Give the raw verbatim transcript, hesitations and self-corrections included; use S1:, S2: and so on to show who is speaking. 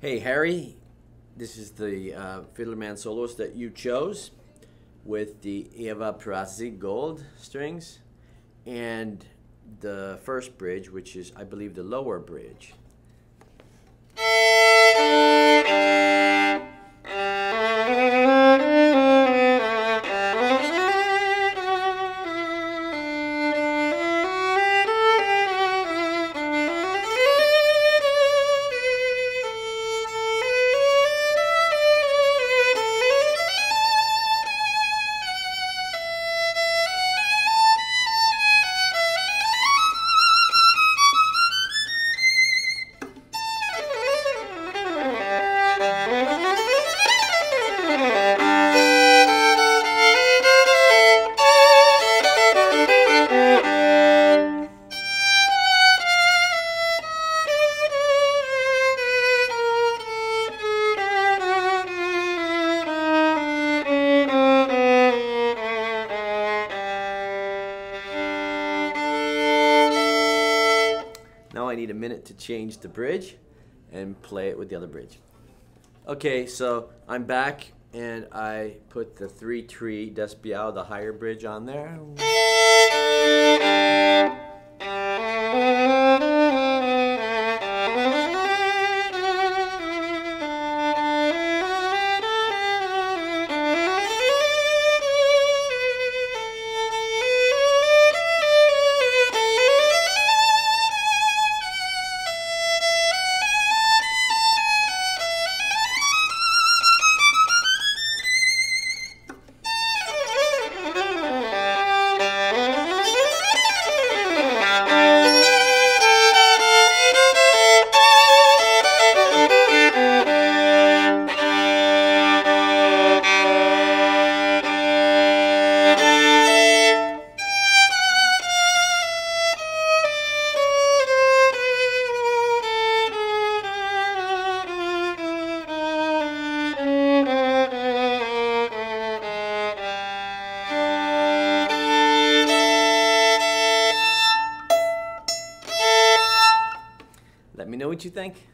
S1: Hey Harry, this is the uh, Fiddlerman Soloist that you chose with the Evah Pirazzi gold strings and the first bridge, which is, I believe, the lower bridge. Now I need a minute to change the bridge and play it with the other bridge. Okay, so I'm back and I put the three tree d'Espiau, the higher bridge, on there. Let me know what you think.